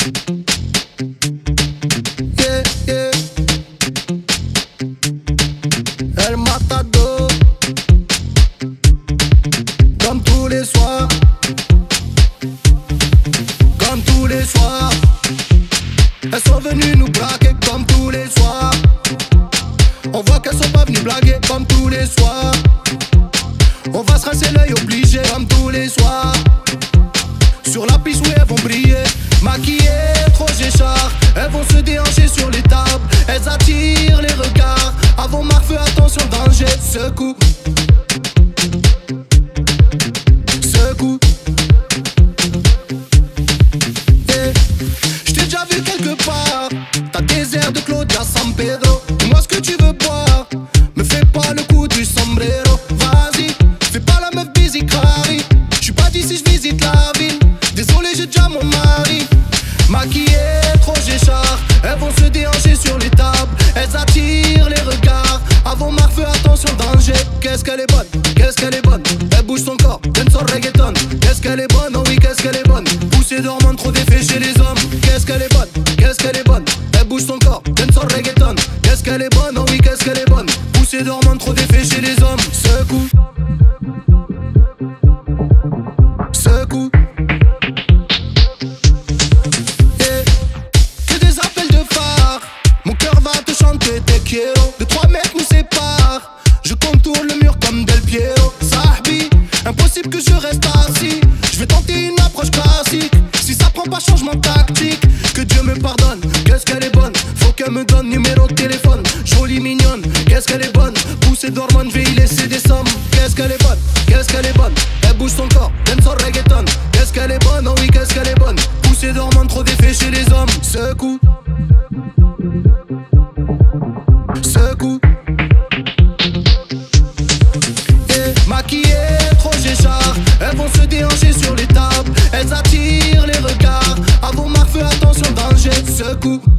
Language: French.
Yeah, yeah. El Matador, comme tous les soirs, comme tous les soirs. Elles sont venues nous braquer comme tous les soirs. On voit qu'elles sont pas venues blaguer comme tous les soirs. On va se rincer l'œil obligé comme tous les soirs. Sur la piste où elles vont briller, maquillées, trop géchard. Elles vont se déhancher sur les tables. Elles attirent les regards. Avant marque, feu, attention, danger. Secoue, secoue. Yeah. J't'ai déjà vu quelque part. T'as des airs de Claudia San Pedro. Dis-moi ce que tu veux boire. Me fais pas le coup du sombrero. Vas-y, fais pas la meuf busy carry. J'suis pas d'ici, j'visite la ville. Désolé, j'ai déjà mon mari. Maquillées, trop géchard. Elles vont se déhancher sur les tables. Elles attirent les regards. Avant marque, feu, attention, danger. Qu'est-ce qu'elle est bonne, qu'est-ce qu'elle est bonne. Elle bouge son corps, dancehall reggaeton. Qu'est-ce qu'elle est bonne, oh oui, qu'est-ce qu'elle est bonne. Poussée d'hormones, trop d'effets chez les hommes. Qu'est-ce qu'elle est bonne, qu'est-ce qu'elle est bonne. Elle bouge son corps, dancehall reggaeton. Qu'est-ce qu'elle est bonne, oh oui, qu'est-ce qu'elle est bonne. Poussée d'hormones, trop d'effets chez les hommes. Secoue, secoue. Mon cœur va te chanter tes quiero. De 3 mètres nous séparent. Je contourne le mur comme Del Piero. Sahbi, impossible que je reste assis. Je vais tenter une approche classique. Si ça prend pas, changement tactique. Que Dieu me pardonne, qu'est-ce qu'elle est bonne. Faut qu'elle me donne numéro de téléphone. Jolie mignonne, qu'est-ce qu'elle est bonne. Poussée d'hormones, je vais y laisser des sommes. Qu'est-ce qu'elle est bonne, qu'est-ce qu'elle est bonne. Elle bouge son corps, dancehall reggaeton. Qu'est-ce qu'elle est bonne, oh oui, qu'est-ce qu'elle est bonne. Poussée d'hormones, trop d'effets chez les hommes. Secoue, secoue. Yeah. Maquillées, trop géchard. Elles vont se déhancher sur les tables. Elles attirent les regards. Avant marque, feu, attention, danger. Secoue.